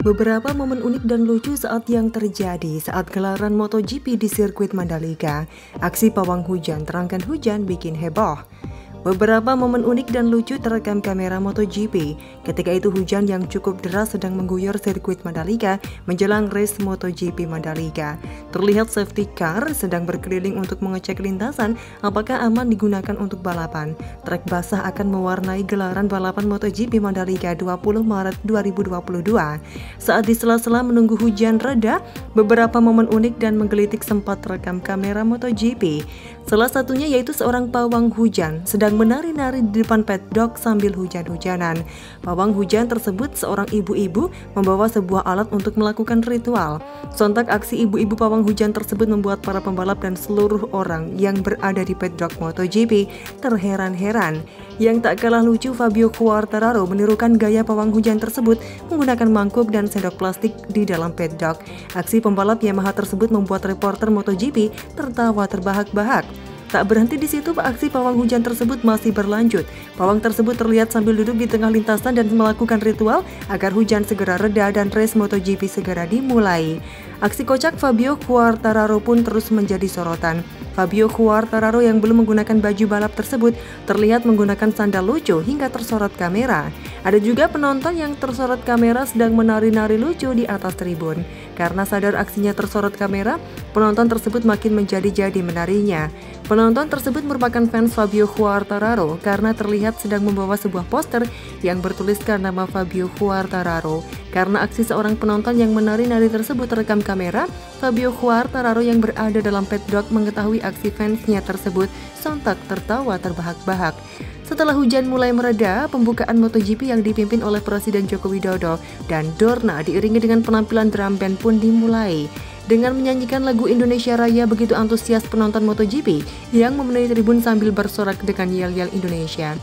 Beberapa momen unik dan lucu yang terjadi saat gelaran MotoGP di sirkuit Mandalika. Aksi pawang hujan terangkan hujan bikin heboh. Beberapa momen unik dan lucu terekam kamera MotoGP. Ketika itu hujan yang cukup deras sedang mengguyur sirkuit Mandalika menjelang race MotoGP Mandalika. Terlihat safety car sedang berkeliling untuk mengecek lintasan apakah aman digunakan untuk balapan. Trek basah akan mewarnai gelaran balapan MotoGP Mandalika 20 Maret 2022. Saat di sela-sela menunggu hujan reda, beberapa momen unik dan menggelitik sempat terekam kamera MotoGP. Salah satunya yaitu seorang pawang hujan sedang menari-nari di depan paddock sambil hujan-hujanan. Pawang hujan tersebut seorang ibu-ibu membawa sebuah alat untuk melakukan ritual. Sontak aksi ibu-ibu pawang hujan tersebut membuat para pembalap dan seluruh orang yang berada di paddock MotoGP terheran-heran. Yang tak kalah lucu, Fabio Quartararo menirukan gaya pawang hujan tersebut menggunakan mangkuk dan sendok plastik di dalam paddock. Aksi pembalap Yamaha tersebut membuat reporter MotoGP tertawa terbahak-bahak. Tak berhenti di situ, aksi pawang hujan tersebut masih berlanjut. Pawang tersebut terlihat sambil duduk di tengah lintasan dan melakukan ritual agar hujan segera reda dan race MotoGP segera dimulai. Aksi kocak Fabio Quartararo pun terus menjadi sorotan. Fabio Quartararo yang belum menggunakan baju balap tersebut terlihat menggunakan sandal lucu hingga tersorot kamera. Ada juga penonton yang tersorot kamera sedang menari-nari lucu di atas tribun. Karena sadar aksinya tersorot kamera, penonton tersebut makin menjadi-jadi menarinya. Penonton tersebut merupakan fans Fabio Quartararo karena terlihat sedang membawa sebuah poster yang bertuliskan nama Fabio Quartararo. Karena aksi seorang penonton yang menari-nari tersebut terekam kamera, Fabio Quartararo yang berada dalam paddock mengetahui aksi fansnya tersebut sontak tertawa terbahak-bahak. Setelah hujan mulai mereda, pembukaan MotoGP yang dipimpin oleh Presiden Joko Widodo dan Dorna diiringi dengan penampilan drum band pun dimulai. Dengan menyanyikan lagu Indonesia Raya, begitu antusias penonton MotoGP yang memenuhi tribun sambil bersorak dengan yel-yel Indonesia.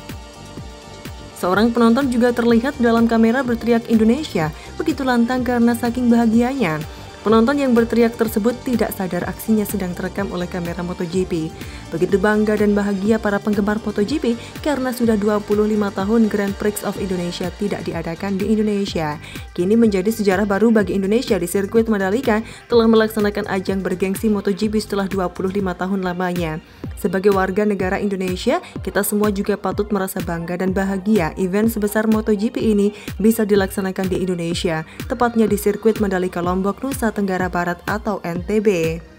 Seorang penonton juga terlihat dalam kamera berteriak Indonesia, begitu lantang karena saking bahagianya. Penonton yang berteriak tersebut tidak sadar aksinya sedang terekam oleh kamera MotoGP. Begitu bangga dan bahagia para penggemar MotoGP karena sudah 25 tahun Grand Prix of Indonesia tidak diadakan di Indonesia. Kini menjadi sejarah baru bagi Indonesia di sirkuit Mandalika telah melaksanakan ajang bergengsi MotoGP setelah 25 tahun lamanya. Sebagai warga negara Indonesia, kita semua juga patut merasa bangga dan bahagia event sebesar MotoGP ini bisa dilaksanakan di Indonesia, tepatnya di sirkuit Mandalika Lombok, Nusa Tenggara Barat atau NTB.